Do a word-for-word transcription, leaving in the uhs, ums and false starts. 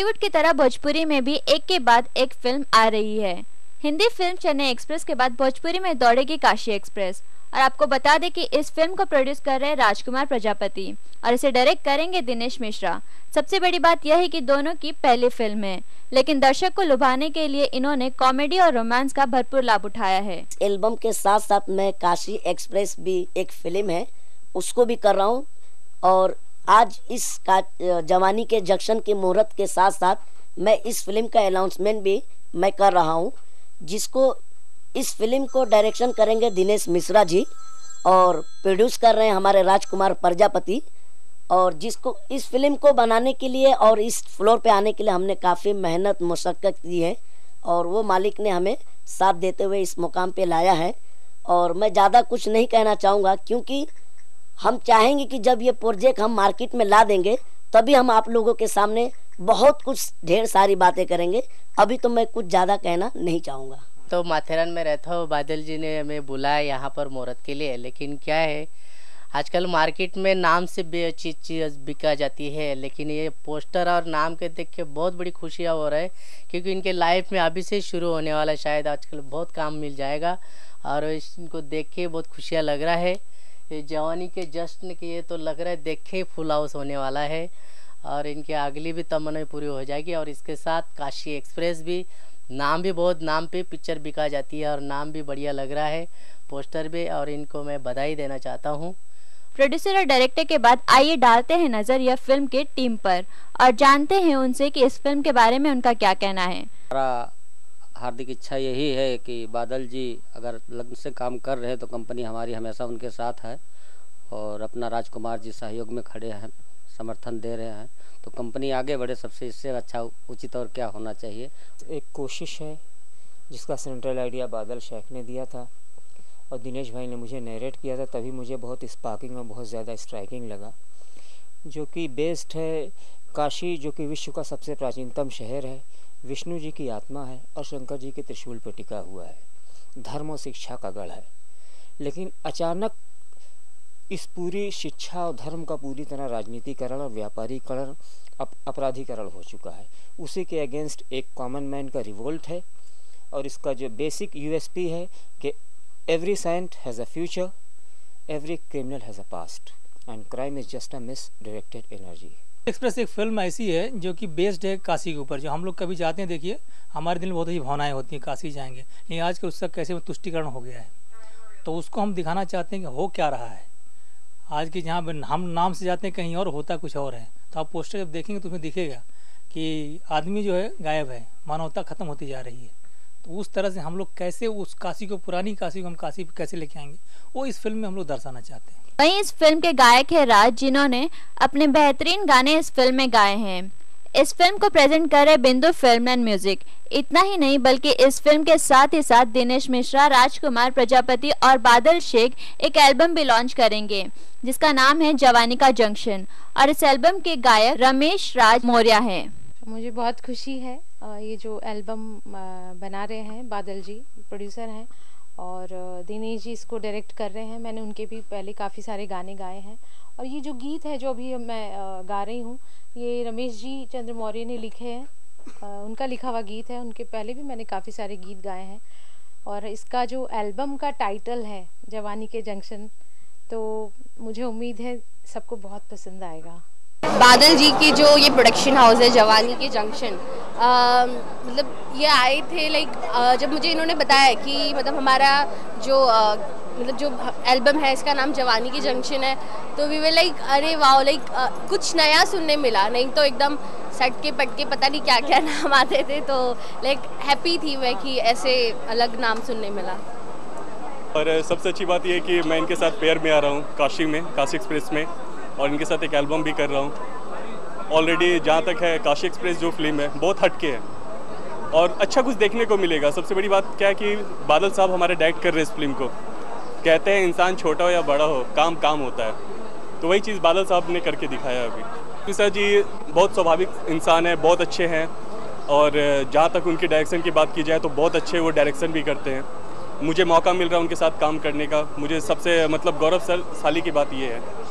बॉलीवुड की तरह भोजपुरी में भी एक के बाद एक फिल्म आ रही है। हिंदी फिल्म चेन्नई एक्सप्रेस के बाद भोजपुरी में दौड़ेगी काशी एक्सप्रेस। और आपको बता दें कि इस फिल्म को प्रोड्यूस कर रहे हैं राजकुमार प्रजापति और इसे डायरेक्ट करेंगे दिनेश मिश्रा। सबसे बड़ी बात यह है कि दोनों की पहली फिल्म है, लेकिन दर्शक को लुभाने के लिए इन्होंने कॉमेडी और रोमांस का भरपूर लाभ उठाया है। एल्बम के साथ साथ मैं काशी एक्सप्रेस भी एक फिल्म है उसको भी कर रहा हूँ, और आज इस का जवानी के जंक्शन के मुहूर्त के साथ साथ मैं इस फिल्म का अनाउंसमेंट भी मैं कर रहा हूँ, जिसको इस फिल्म को डायरेक्शन करेंगे दिनेश मिश्रा जी और प्रोड्यूस कर रहे हैं हमारे राजकुमार प्रजापति। और जिसको इस फिल्म को बनाने के लिए और इस फ्लोर पे आने के लिए हमने काफ़ी मेहनत मशक्क़त की है, और वो मालिक ने हमें साथ देते हुए इस मुकाम पे लाया है। और मैं ज़्यादा कुछ नहीं कहना चाहूँगा, क्योंकि हम चाहेंगे कि जब ये प्रोजेक्ट हम मार्केट में ला देंगे तभी हम आप लोगों के सामने बहुत कुछ ढेर सारी बातें करेंगे। अभी तो मैं कुछ ज़्यादा कहना नहीं चाहूँगा। तो माथेरान में रहता हूँ, बादल जी ने हमें बुलाया यहाँ पर मुहूर्त के लिए, लेकिन क्या है आजकल मार्केट में नाम से चीज चीज़ बिका जाती है, लेकिन ये पोस्टर और नाम के देख के बहुत बड़ी खुशियाँ हो रहा है, क्योंकि इनके लाइफ में अभी से शुरू होने वाला शायद आजकल बहुत काम मिल जाएगा और इनको देख के बहुत खुशियाँ लग रहा है। ये जवानी के जश्न के ये तो लग रहा है देख के फुल हाउस होने वाला है और इनकी अगली भी तमन्नाएं पूरी हो जाएगी। और इसके साथ काशी एक्सप्रेस भी, नाम भी बहुत नाम पे पिक्चर बिका जाती है और नाम भी बढ़िया लग रहा है, पोस्टर भी, और इनको मैं बधाई देना चाहता हूँ। प्रोड्यूसर और डायरेक्टर के बाद आइए डालते हैं नजर यह फिल्म के टीम पर और जानते हैं उनसे कि इस फिल्म के बारे में उनका क्या कहना है। हमारा हार्दिक इच्छा यही है कि बादल जी अगर लगन से काम कर रहे हैं तो कंपनी हमारी हमेशा उनके साथ है और अपना राजकुमार जी सहयोग में खड़े हैं, समर्थन दे रहे हैं, तो कंपनी आगे बढ़े। सबसे इससे अच्छा उचित और क्या होना चाहिए। एक कोशिश है जिसका सेंट्रल आइडिया बादल शेख ने दिया था और दिनेश भाई ने मुझे नरेट किया था, तभी मुझे बहुत स्पार्किंग और बहुत ज़्यादा स्ट्राइकिंग लगा। जो कि बेस्ड है काशी, जो कि विश्व का सबसे प्राचीनतम शहर है, विष्णु जी की आत्मा है और शंकर जी के त्रिशूल पर टिका हुआ है, धर्म और शिक्षा का गढ़ है। लेकिन अचानक इस पूरी शिक्षा और धर्म का पूरी तरह राजनीतिकरण और व्यापारीकरण, अप, अपराधीकरण हो चुका है। उसी के अगेंस्ट एक कॉमन मैन का रिवोल्ट है और इसका जो बेसिक यूएसपी है कि every saint has a future, every criminal has a past and crime is just a misdirected energy. Express एक फिल्म ऐसी है जो कि बेस्ड है काशी के ऊपर। जो हम लोग कभी जाते हैं, देखिए हमारे दिल में बहुत ही भावनाएं होती हैं, काशी जाएंगे, लेकिन आज के उसका कैसे तुष्टिकरण हो गया है, तो उसको हम दिखाना चाहते हैं कि हो क्या रहा है। आज की जहाँ हम नाम से जाते हैं कहीं और, होता कुछ और है। तो आप पोस्टर जब देखेंगे तो उसमें दिखेगा कि आदमी जो है गायब है, मानवता खत्म होती जा रही है। तो उस तरह से हम लोग कैसे उस काशी को, पुरानी काशी को हम काशी पे कैसे लेके आएंगे, वो इस फिल्म में हम लोग दर्शाना चाहते हैं। वहीं इस फिल्म के गायक है राज, जिन्होंने अपने बेहतरीन गाने इस फिल्म में गाए हैं। इस फिल्म को प्रेजेंट कर रहे बिंदु फिल्म एंड म्यूजिक। इतना ही नहीं बल्कि इस फिल्म के साथ ही साथ दिनेश मिश्रा, राजकुमार प्रजापति और बादल शेख एक एल्बम भी लॉन्च करेंगे जिसका नाम है जवानी का जंक्शन, और इस एल्बम के गायक रमेश राज मौर्य हैं। मुझे बहुत खुशी है, ये जो एल्बम बना रहे हैं बादल जी प्रोड्यूसर हैं और दिनेश जी इसको डायरेक्ट कर रहे हैं। मैंने उनके भी पहले काफ़ी सारे गाने गाए हैं और ये जो गीत है जो अभी मैं गा रही हूँ, ये रमेश जी चंद्र मौर्य ने लिखे हैं, उनका लिखा हुआ गीत है। उनके पहले भी मैंने काफ़ी सारे गीत गाए हैं और इसका जो एल्बम का टाइटल है जवानी के जंक्शन, तो मुझे उम्मीद है सबको बहुत पसंद आएगा। बादल जी की जो ये प्रोडक्शन हाउस है जवानी के जंक्शन, आ, मतलब ये आए थे लाइक जब मुझे इन्होंने बताया कि मतलब हमारा जो आ, मतलब जो एल्बम है इसका नाम जवानी की जंक्शन है, तो वी वे लाइक अरे वाह, लाइक कुछ नया सुनने मिला। नहीं तो एकदम सट के पट के पता नहीं क्या क्या नाम आते थे, तो लाइक हैप्पी थी मैं कि ऐसे अलग नाम सुनने मिला। और सबसे अच्छी बात यह है कि मैं इनके साथ पेयर में आ रहा हूँ काशी में, काशी एक्सप्रेस में, और इनके साथ एक एल्बम भी कर रहा हूँ। ऑलरेडी जहाँ तक है काशी एक्सप्रेस जो फिल्म है बहुत हटके है और अच्छा कुछ देखने को मिलेगा। सबसे बड़ी बात क्या है कि बादल साहब हमारे डायरेक्ट कर रहे हैं इस फिल्म को। कहते हैं इंसान छोटा हो या बड़ा हो, काम काम होता है, तो वही चीज़ बादल साहब ने करके दिखाया अभी। सर जी बहुत स्वाभाविक इंसान है, बहुत अच्छे हैं, और जहाँ तक उनकी डायरेक्शन की बात की जाए तो बहुत अच्छे वो डायरेक्शन भी करते हैं। मुझे मौका मिल रहा है उनके साथ काम करने का, मुझे सबसे मतलब गौरवशाली की बात ये है।